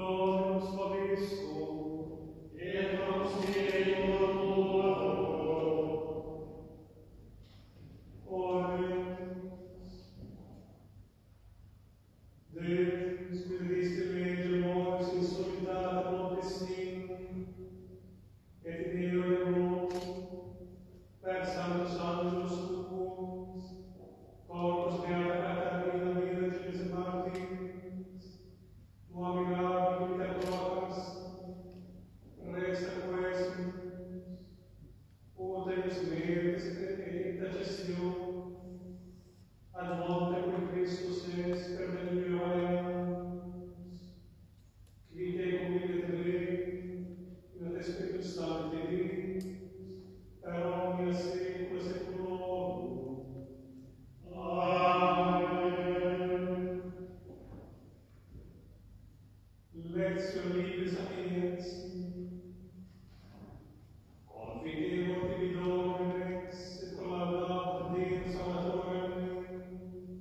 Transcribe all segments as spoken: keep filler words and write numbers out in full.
Dominus vobiscum, et cum spiritu tuo. Orens. Deus, quidiste angel mors in solitate potessim, et in eo Deum, per sanctus angelus tuus, corpus beata Catarina Virginis Martins, tua mirabili vita tuas, resta quesumus, ut eis merits et intercessio, ad monte qui Christus est per delirio eans, qui te convite te, in ad Spiritus Sancti Deus, per omnia saecula saeculorum. Amen. Lectio Libri Sapientiae. Confidevor tibi Domine Rex, et collaudabat Deus amatorem meum,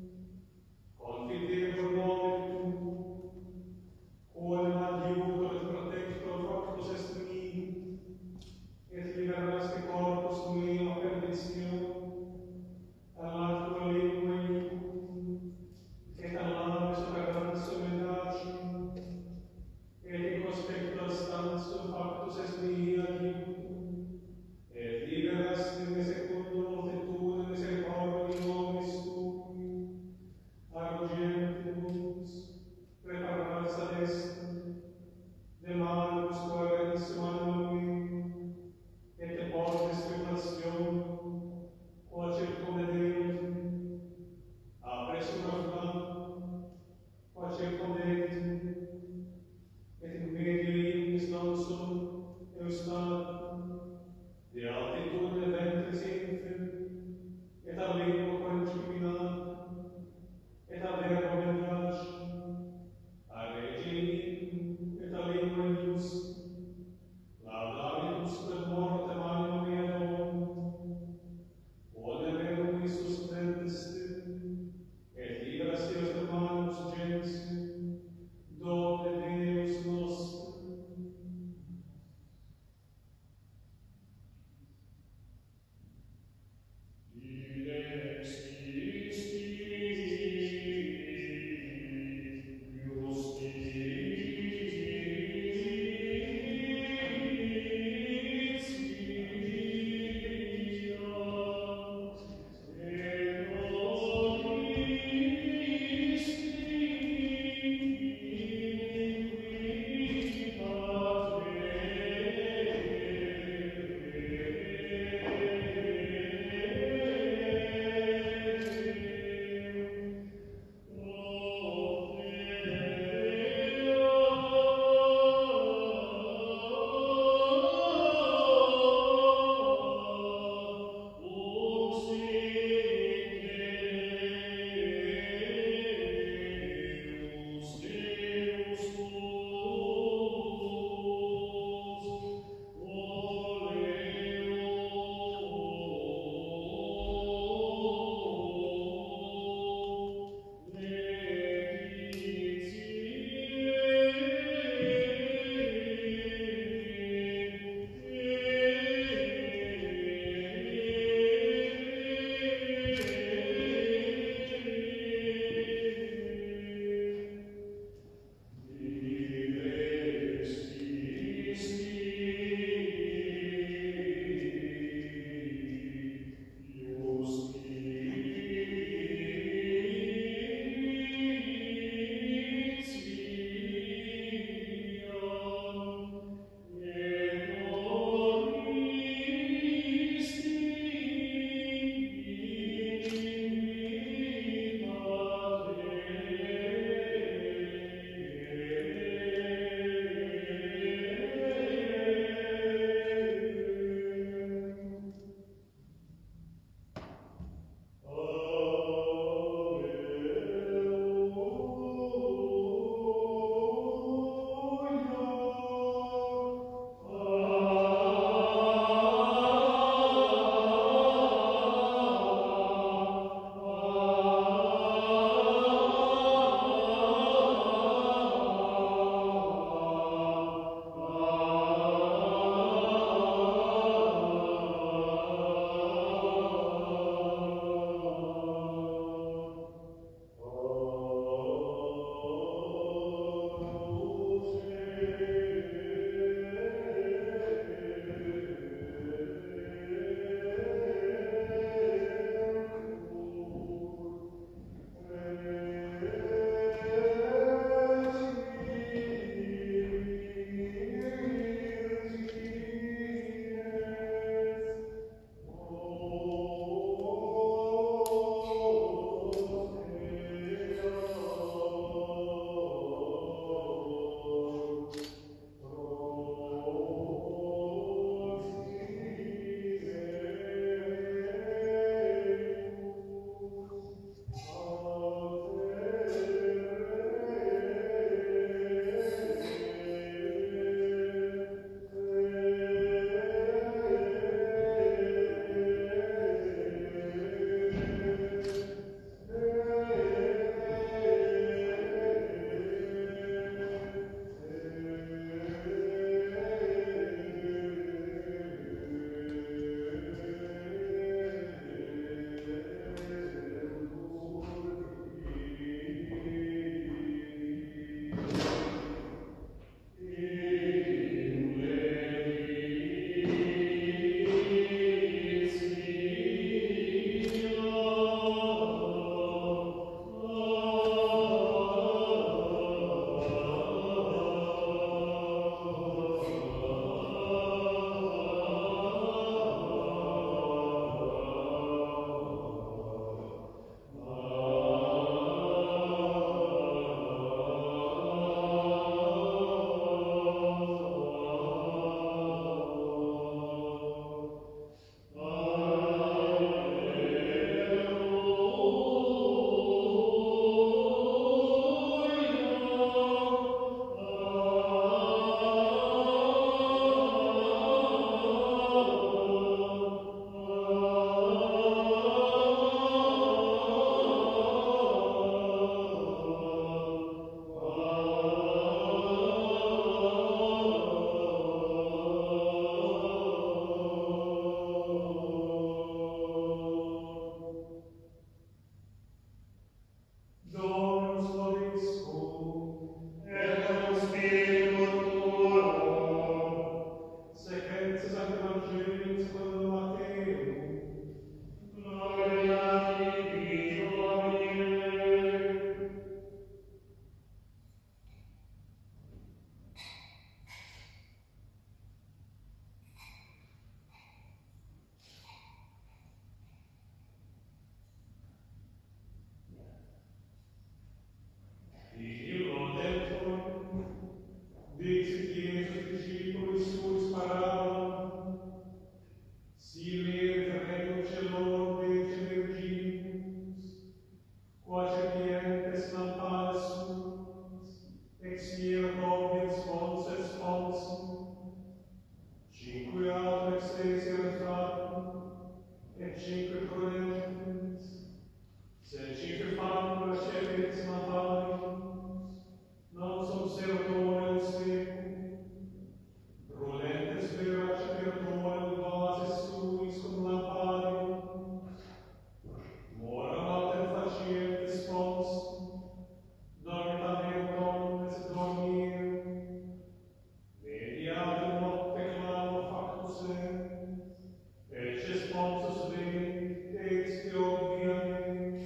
famiglia scelta natali, non som serotore il secolo, rolente sperace perdone il vase suis cum lampadium, mora mater faciente spons, dormitatem omnes dormir, mediatem nocte clamo factus est, ecce sponsus Dei, expior viae,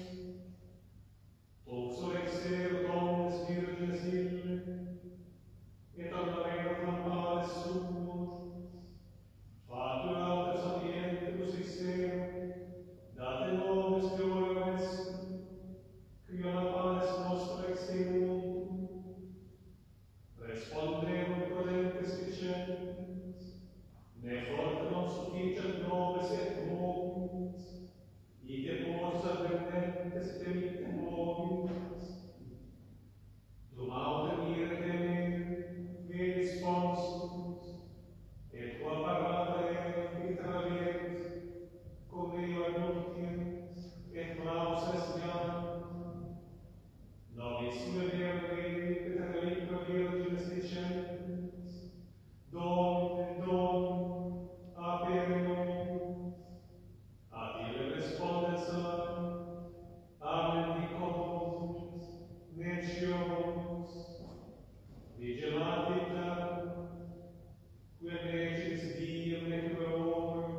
Toxo exer omnes virgines ille, et advarerat lampades suo, fatur alter sapientibus exer, date nobis gloriam est, quia lampades nostra extenunt, responderunt prudentes dicentes, ne forte non sufficient nobis et mobis, ite mors advententes temite mobis, dum autem ire temere, veni sponsus, et qua parata et traviet, cum eo ad nuptiens, et clauses iam, nobis venere veni, petralica virgines dicentes, Domine, Domine, apere nobis, ad ille respondens am, amen dicomus, neciomus, vigilati itatum, quia necis diem nequeorum.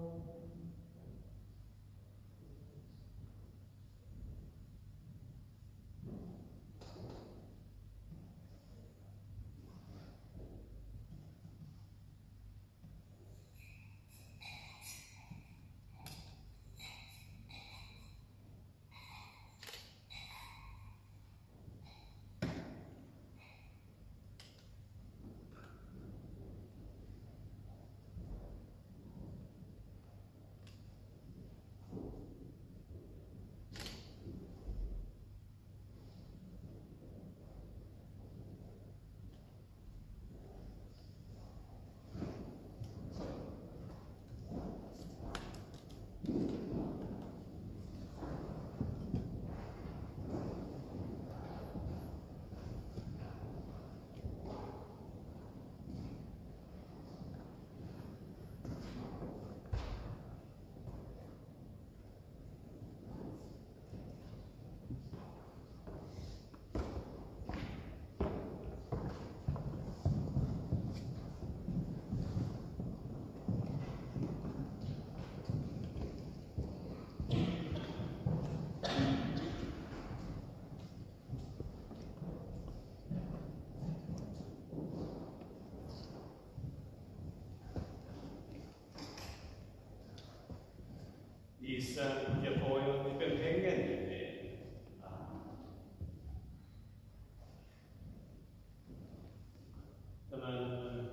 Isän ja Pojan ja Pyhän Hengen nimeen. Tämän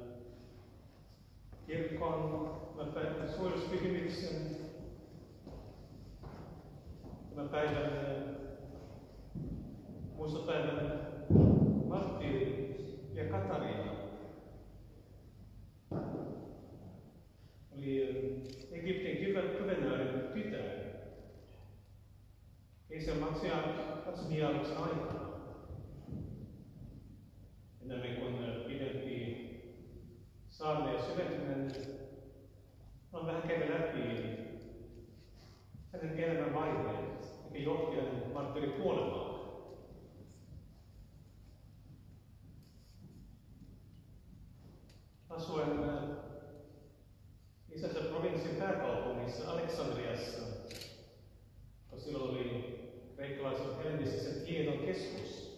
kirkon suojeluskysymyksen tämän päivän muistopäivän marttyyri ja Katariina oli Egyptin kuvernöörin tytär keisari Maksianuksen aikana. Ennen kuin pidempi saarne ja syventyminen on vähän käydä läpi hänen elämän vaiheet, mikä johti hänen marttyyrin kuolemaan. Asuen isänsä provinssin pääkaupungissa Aleksandriassa, kun silloin oli kreikkalaisen hellenistisen tiedon keskus,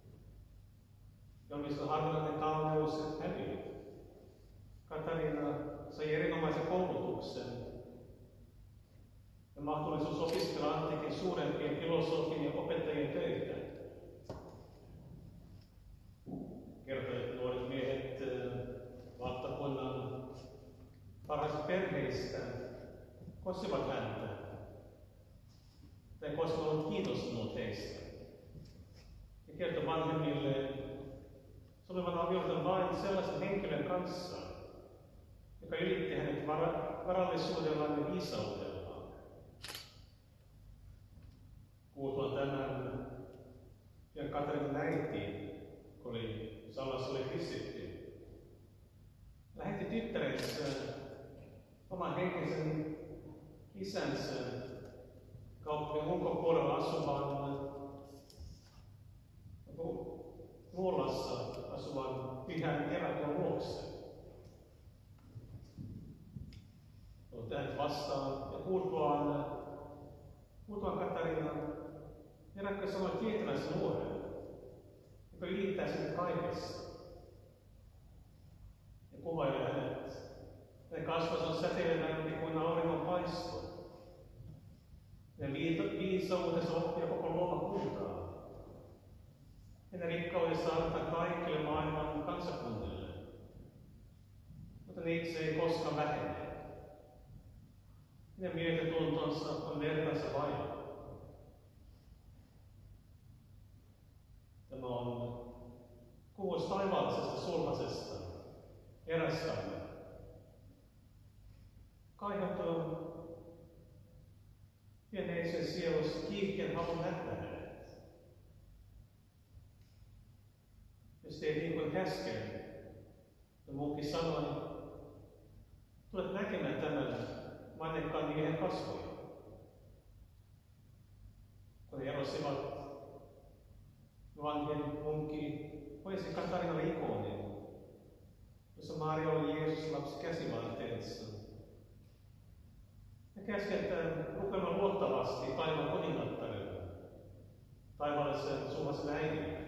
jonka harvinainen kauneus ja hävy. Katariina sai erinomaisen koulutuksen ja mahdollisuus opiskella antiikin suurempien filosofien ja opettajien töitä. Kertoi, että nuoret miehet valtakunnan parhaista perheistä koskivat häntä. Tai koskaan ollut kiinnostunut heistä. Ja kertoi vanhemmille sopivan avioliiton vain sellaisen henkilön kanssa, joka ylitti hänet vara- varallisuudellaan ja viisaudellaan. Kuultuaan tämän äiti, kun oli Saulassa oli kristitty, lähetti tyttärensä oman henkisen isänsä kaupungin ulkopuolella asuvan Muolassa asuvan pyhän erakon luokse. Olet hänet vastaan ja kuultuaan, kuultuaan Katariina, erakko sanoi tietävänsä nuoren, joka ylittää sinne kaikessa. Ja kuvailee hänet. Hänen kasvonsa on säteilevämpi kuin auringon paisto. Ja viisautensa oppia koko luomakuntaa. Hänen rikkaudessa antaa kaikille maailman kansakunnille. Mutta ne itse ei koskaan vähene. Hänen myötätuntonsa on vertansa vailla. Tämä on kuvaus taivaallisesta sulhasesta, erästämme. Kaihoton pieneisen sielussa kiihkeän halun nähdä hänet. Jos teet niin kuin äsken, ja muukin sanoi, tulet näkemään tämän mainekkaan miehen kasvoja. Kun he erosivat, vanhin munkki hoisi Katariinalle ikonin, jossa Maria oli Jeesus lapsi käsivarteessa. Ja käski, että rukoilemaan luottavasti taivaan kuningattarelle, taivaallisen sulhasen äidille.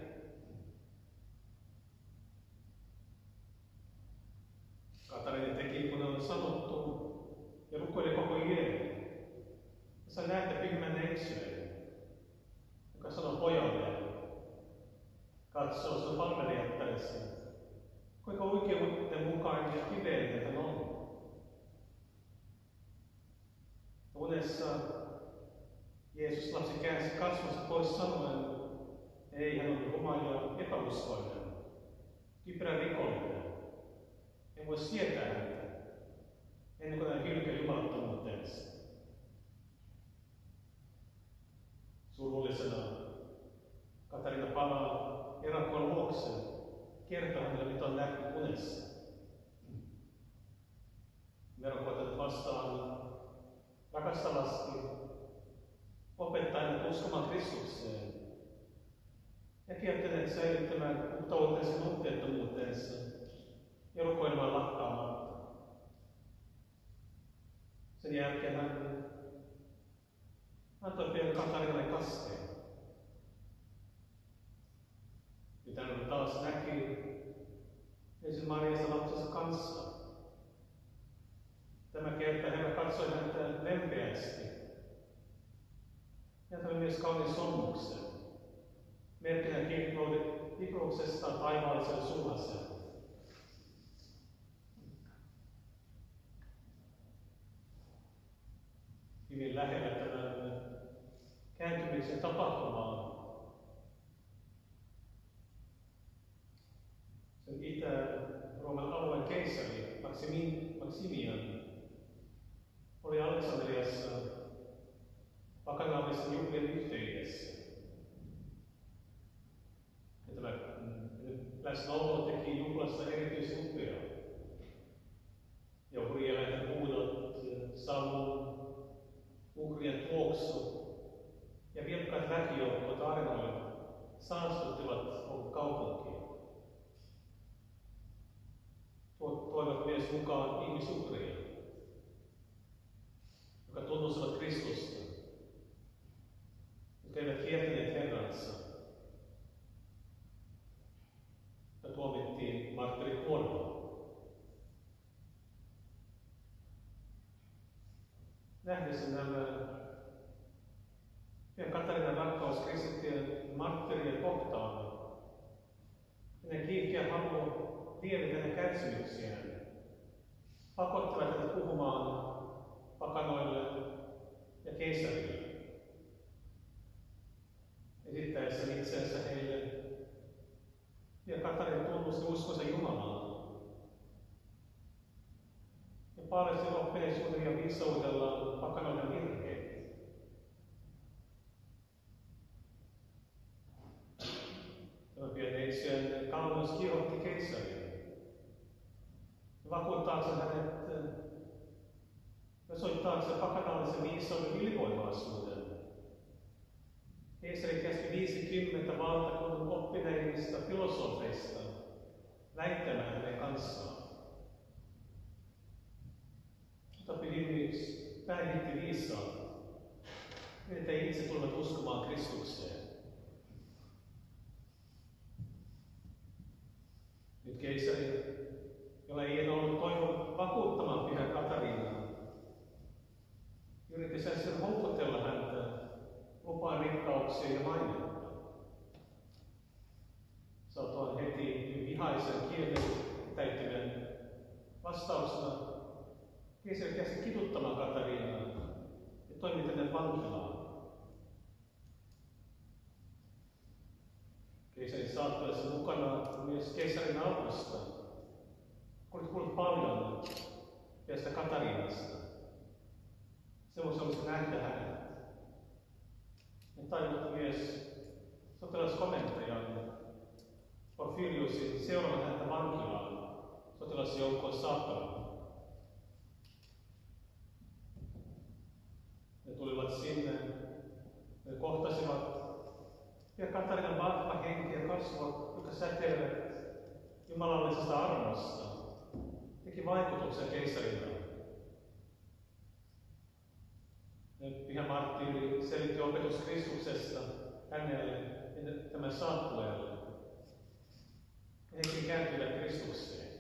Katariina teki, kun oli sanottu, ja rukoili koko yön. Ja sai nähdä pyhmän eksyen, joka sanoi pojalle, katsoo sinun palvelijattaresi, kuinka oikeuden mukaan ja kiveellinen hän on. Unessa Jeesus lapsi käänsi kasvosta pois sanoen, ei, hän on ruma ja epäuskoinen, typerä rikollinen. En voi sietää häntä, ennen kuin hän hylkää jumalattomuutensa. Surullisena Katariina palaa erakkoon luokseen, kertoo hänelle, mitä on nähnyt unessa. Verokoitat vastaan rakastavasti, opettaa hänet uskomaan Kristukseen ja kiertäneet säilyttämään puhtautensa ja nuhteettomuutensa ja rukoilemaan lakkaamatta. Sen jälkeen hän antoi pienen Katariinalle kasteen. Nyt hän taas näki ensin Mariasta lapsensa kanssa. Tämä kerta Herra katsoi häntä lempeästi. Ja antoi myös kauniin sonnuksen, merkkinä kippouksesta taivaallisen sulhaseen. Hyvin lähellä tämän kääntymisen tapahtumaa. Sen Itä-Rooman alueen keisari Maximian oli Aleksandriassa pakanaallisen juhlien yhteydessä. Ja tämä läsnäolo teki juhlasta erityisen upea. Ja uhrieläinten huudot, savun, uhrien tuoksu ja vilkkaat väkijoukot armoilla saastuttivat koko kaupunkia. Toivat myös mukaan ihmisuhria, jotka tunnustavat Kristusta, jotka eivät kiertäneet Herransa, ja tuomittiin marttirikuolemaan. Nähdessä nämä ja Katariinan rakkaus kristittyjen marttirien kohtaan, hänen kiihkeä halu lievittää hänen kärsimyksiään, pakottivat häntä puhumaan pakanoille ja keisarille, esittäessään itseänsä heille. Ja Katariina tunnusti uskonsa Jumalaan ja paljasti oppineisuuden ja viisaudellaan pakanoiden virheet. osoittaakseen hänet, osoittaakseen pakanallisen viisauden ylivoimaisuuden. Keisari käski viisikymmentä valtakunnan oppineimmista filosofeista väittämään hänen kanssaan. Mutta Pidimys päivitti viisaat, että itse tulevat uskomaan Kristukseen. Nyt keisari, jolla ei enää ollut toivon vakuuttamaan pyhän Katariinaa, yritti sen houkutella häntä lupaan rikkauksia ja mainetta. Saatoin heti vihaisen kielen täyttyneen vastauksena keisari käski kiduttamaan Katariinaa ja toimitti hänet vankilaan. Keisarin saattuessa mukana myös keisarin Augusta. Olet kuullut paljon tästä Katariinasta. Semmoisen olisi nähdä hänet. Ja tajunnut myös sotilaskomentajan Porfiriusin seuraavan häntä vankilaan sotilasjoukkoon saakka. Ne tulivat sinne, ne kohtasivat ja Katariinan vahva henki ja kasvot, jotka säteilevät jumalallisesta armosta, teki vaikutuksen keisarille. Pyhä marttyyri selitti opetus Kristuksesta hänelle ja tämän saattueelle. Hekin kääntyivät Kristukseen.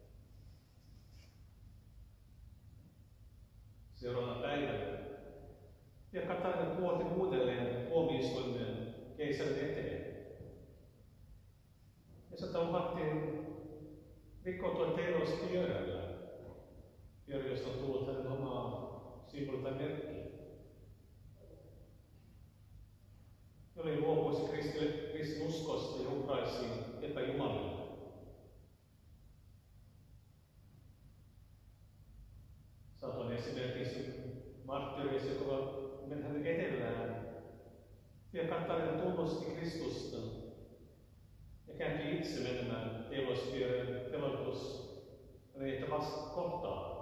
Seuraavana päivänä ja Katariina puolti uudelleen tuomioistuimen keisarin eteen. Ja sitä uhattiin rikkoutua telospyörällä, pyörä, josta on tullut hänen omaa symboli tai merkkiä. Jolle luopuisi kristin uskosta ja uhraisi epäjumalille. Saatoin esimerkiksi marttyyrissä, joka meni hänen edellään, ja Katariina tunnusti Kristusta ja kääntyi itse menemään telospyörän teloitus reitä vasta kohtaan.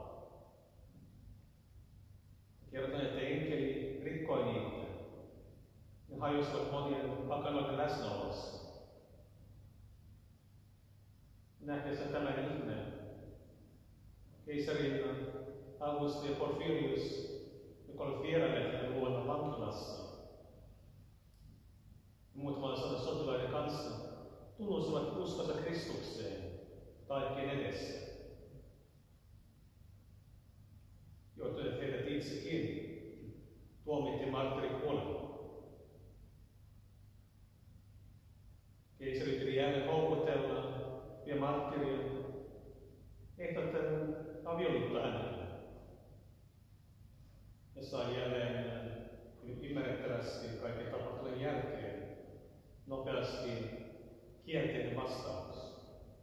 Kerrotaan, että enkeli rikkoi niitä ja hajosivat monien pakanoiden läsnäolossa. Nähdessä tämän ihmeen, keisarin Augusta ja Porfirius, joka oli vierailleet hänen luona vankilassa, muutaman sadan sotilaiden kanssa tunnustivat uskonsa Kristukseen taikkeen edessä. Johtuen heidät itsekin tuomittiin marttirikuolemaan. Keisari yritti jälleen houkutella ja marttirien ehdottaen avioliitto hänelle. Ja sai jälleen ymmärrettävästi kaiken tapahtuneen jälkeen nopeasti kielteinen vastaus.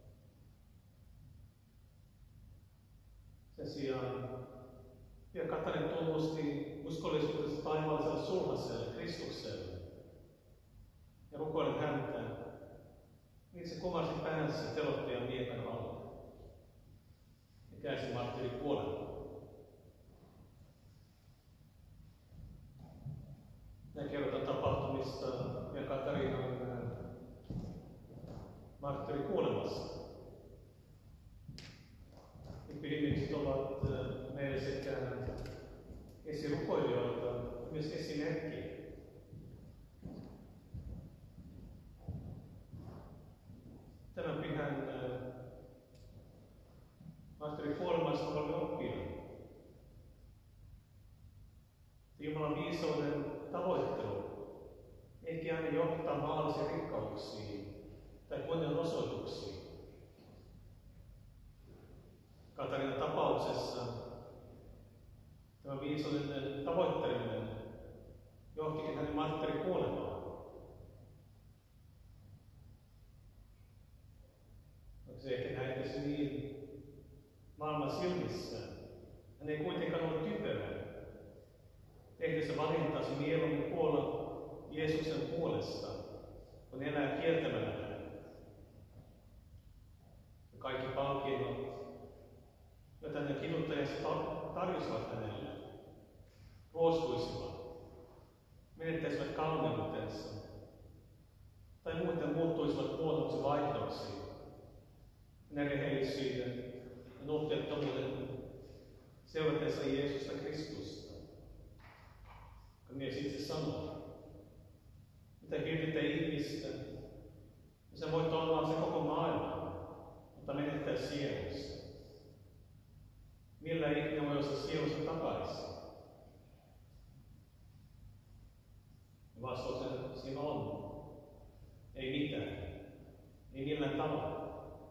Sen sijaan ja Katariina tunnusti uskollisuudesta taivaalliselle sulhaselle, Kristukselle, ja rukoilen häntä, niin se kumarsi päänsä telottajan miekan alle ja käänsi marttyrin kuolemaan. Nämä kerrotaan tapahtumista ja Katariinan marttyrin kuolemassa. Pidimykset ovat meille sekä esirukoilijoita ja myös esimerkkiä. Tämän pyhän marttyrin kuolemasta olemme oppineet. Jumalan viisauden tavoittelu eikä aina johtaa maallisiin rikkauksiin tai kunnianosoituksiin. Katariinan tapauksessa tämä viisauden tavoitteleminen johtikin hänen marttyrin kuolemaan. Se ehkä näyttäisi niin maailman silmissä. Hän ei kuitenkaan ollut typerä. Tehdessä valintasi mieluummin kuolla Jeesuksen puolesta, kun elää kieltämällä hänet. Ja kaikki palkinnot, joita menettäisivät kauneutensa tai muuten muuttuisivat huonoksi vaihdoksi ne rehellisyyden ja nuhteettomuuden seuratessa Jeesusta Kristusta. Kun mies itse sanoo, mitä hirvitä ihmistä, ja se voit olla se koko maailma, mutta menettää sielussa. Millä ihminen voi ostaa sielussa takaisin? Vastaus siinä on. Ei mitään. Ei millään tavalla.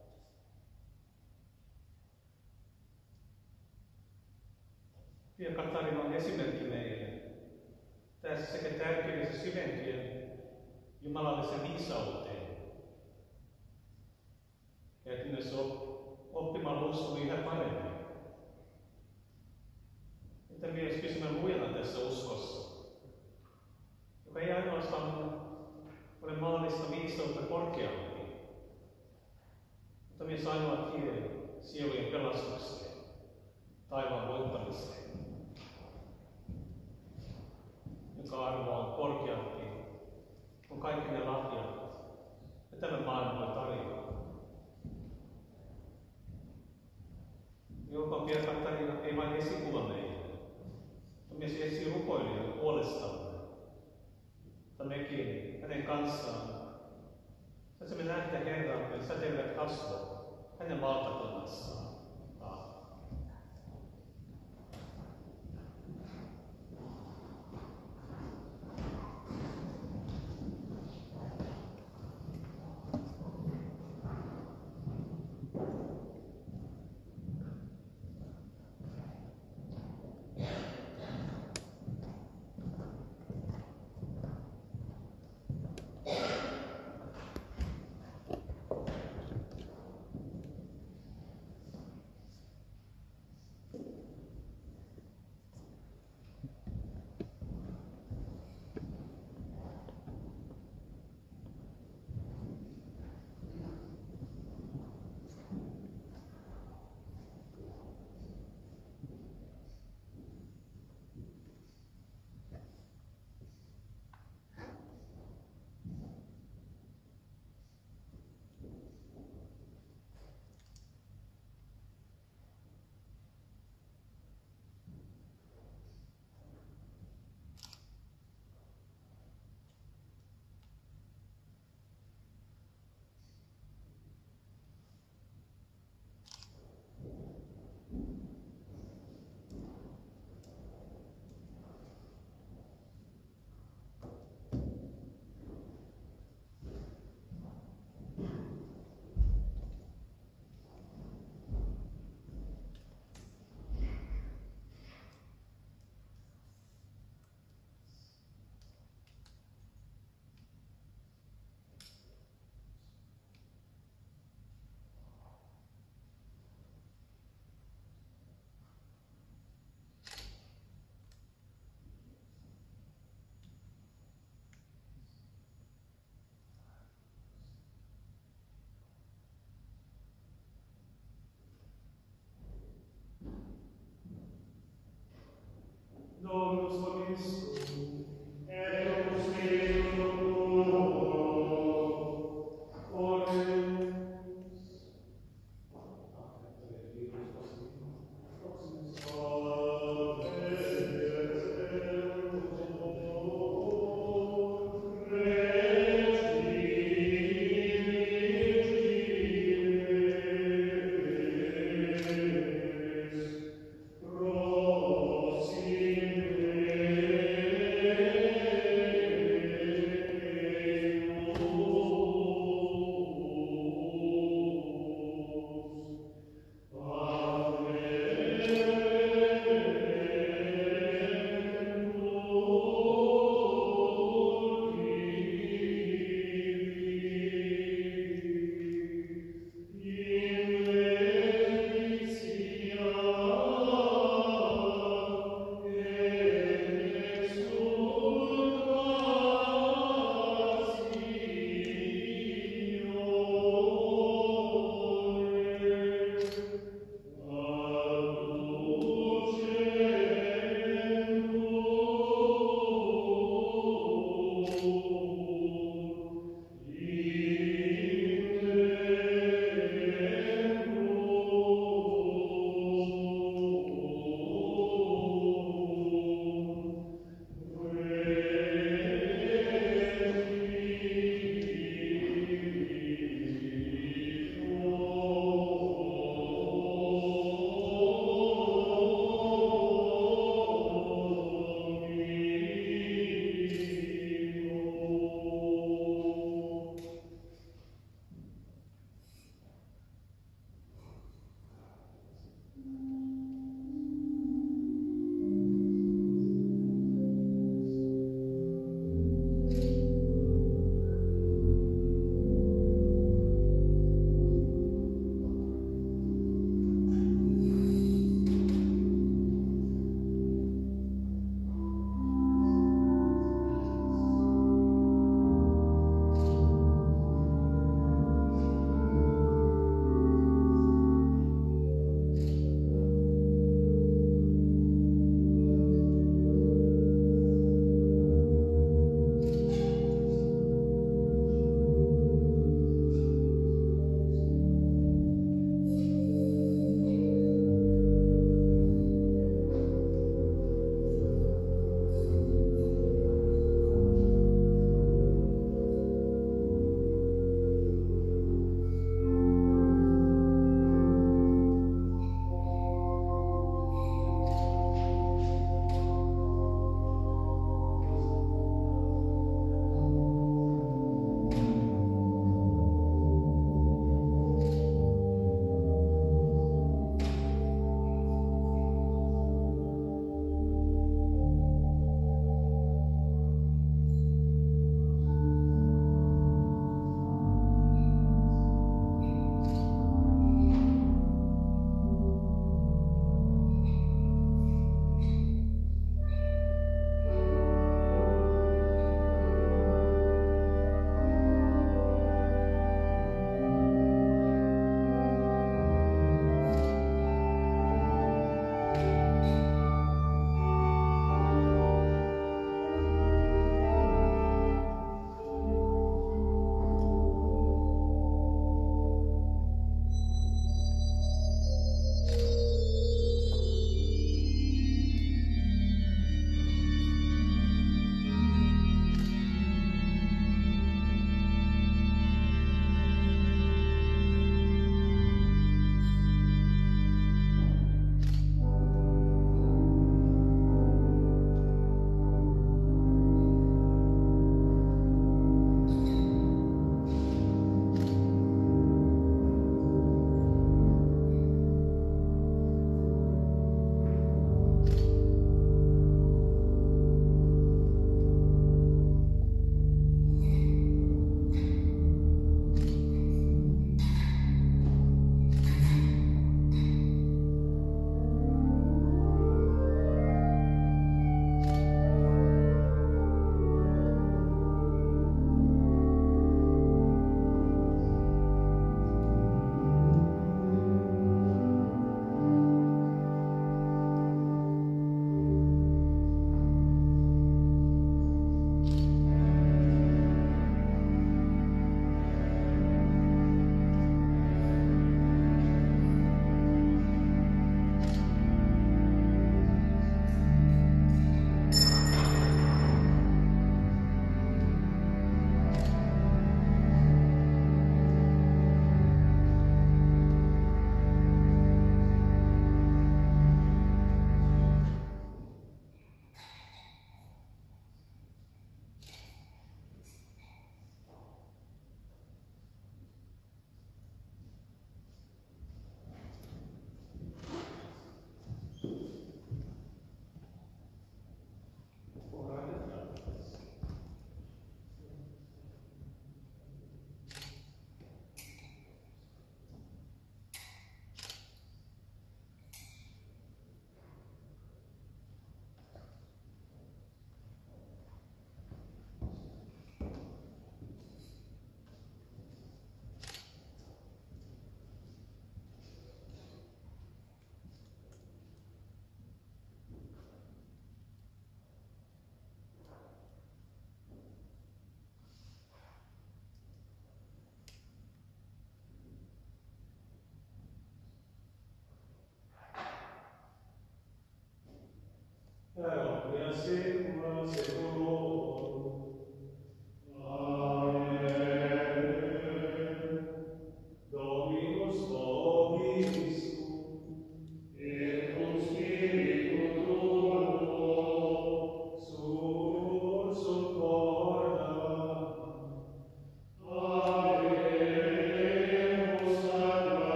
Pia Katarina on esimerkki meille tässä sekä tärkeydessä syventyen jumalallisen viisauteen. Ja että myös oppimalla uskoa yhä paremmin. Että myös pysymään lujana tässä uskossa, joka ei ainoastaan ole maallista viisautta korkeampi, mutta myös ainoa tie sielujen pelastukseen, taivaan voittamiseen, joka arvo on korkeampi kuin kaikki ne lahjat, ja tämä maailma voi tarjota. Joka Pia Katarina ei vain esikuva meille, mutta myös esirukoilijoiden puolestamme, mutta mekin hänen kanssaan. Saisimme nähdä Herran säteilevät kasvot hänen valtakunnassaan. Dominus vobiscum, et cum spiritu tuo, oremus. Prosim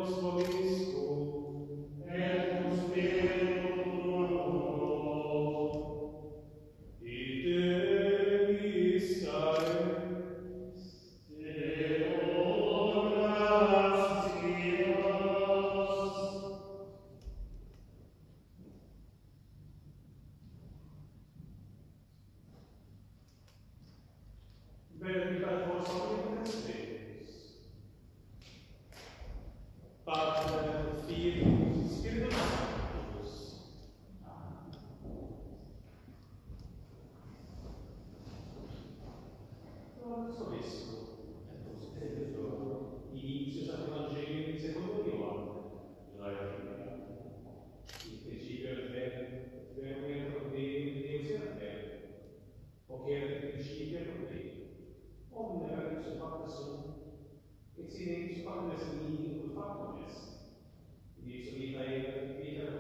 os vobiscum. et cum spiritu tuo. Ite viscaris. Deo gratias. Benedicat vos omnipotens Deus, Pater, Filius, Spiritus Sanctus. Dominus vobiscum, et vos benedictor, initius ad Evangelium secundo Ioannem. Gloria Dei. In principio et verbo, et verbo erat Dei, Deus erat verbo. Hoc erat in principio et Dei. Omne erat sub facta sum, et sine sub factum est nihil ut factum est. In ipso vita erat, vita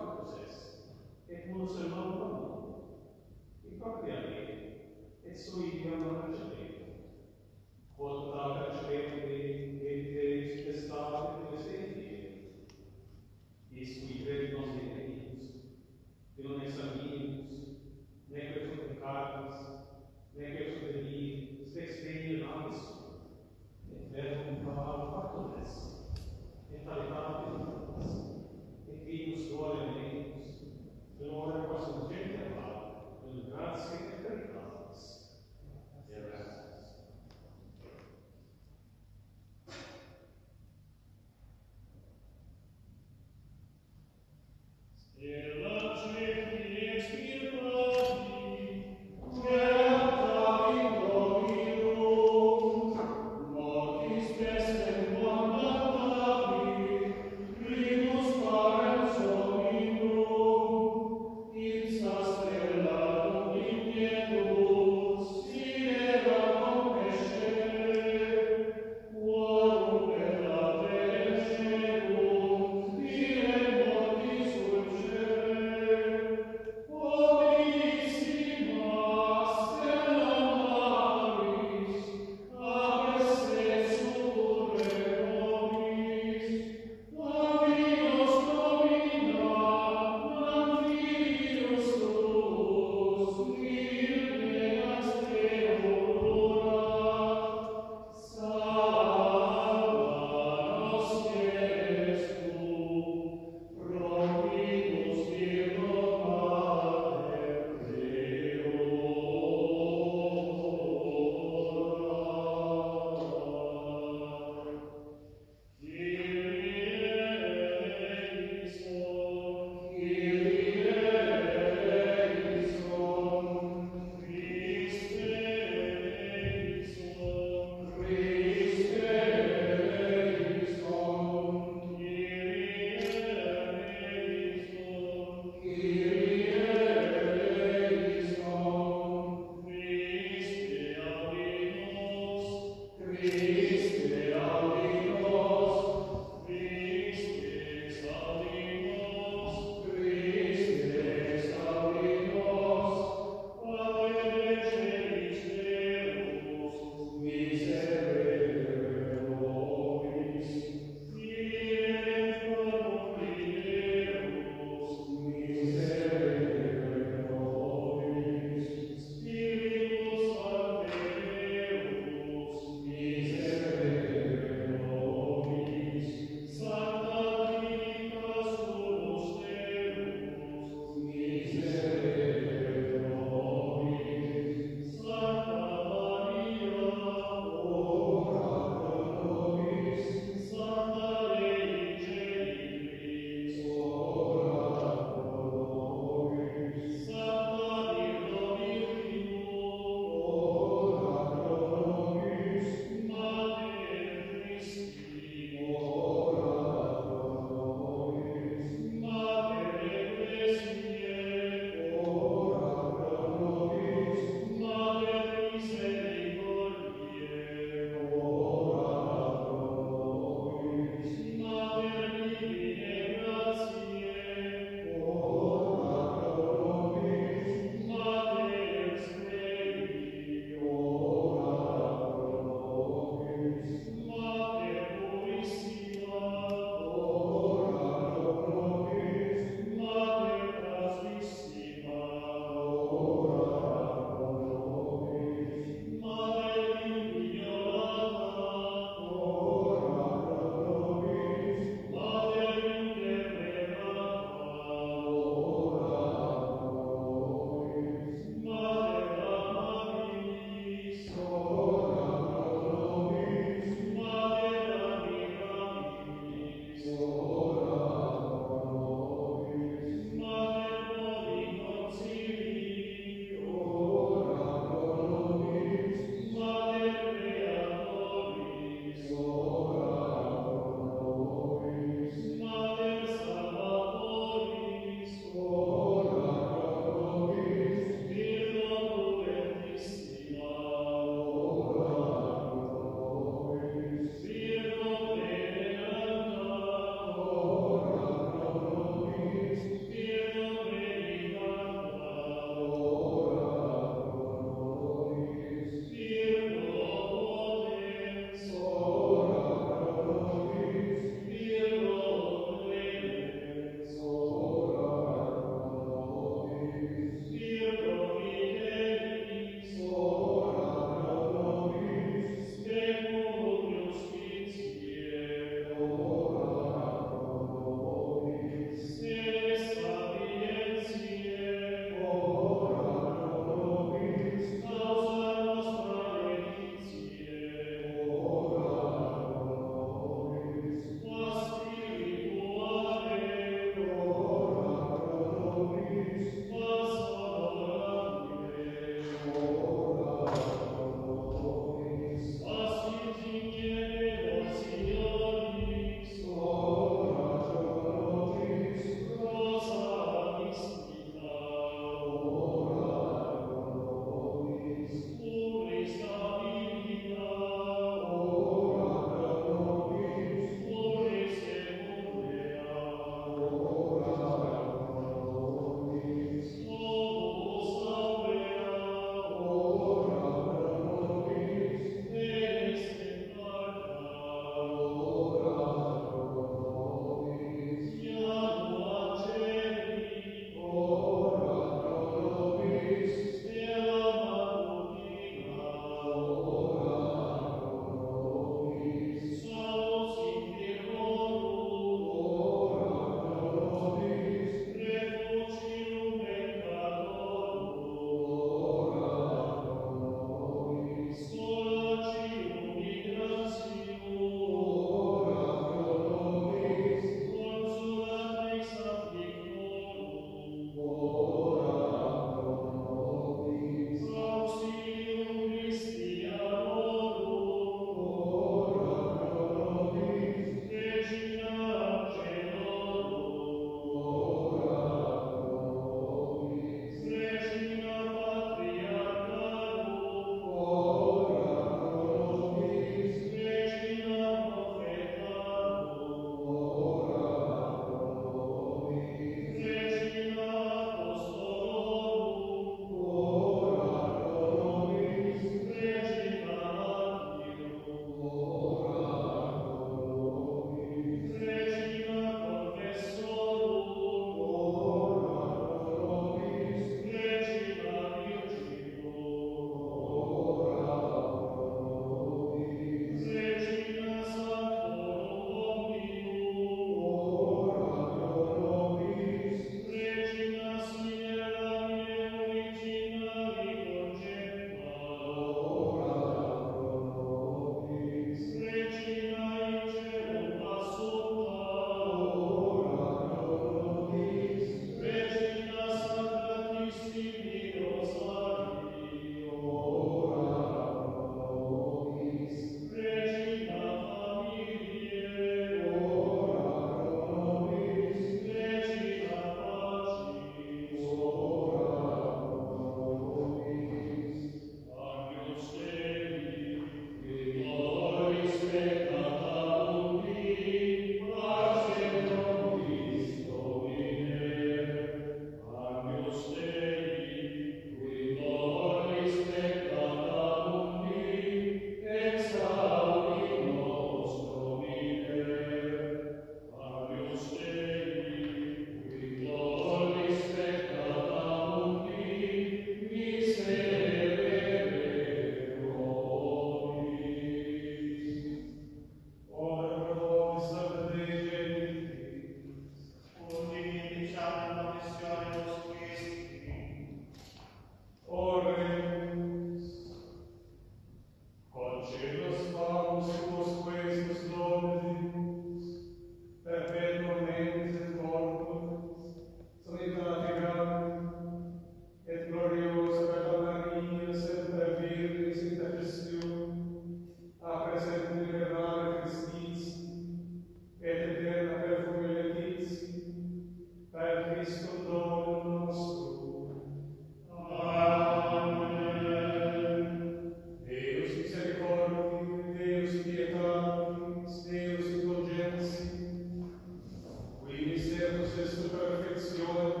Signore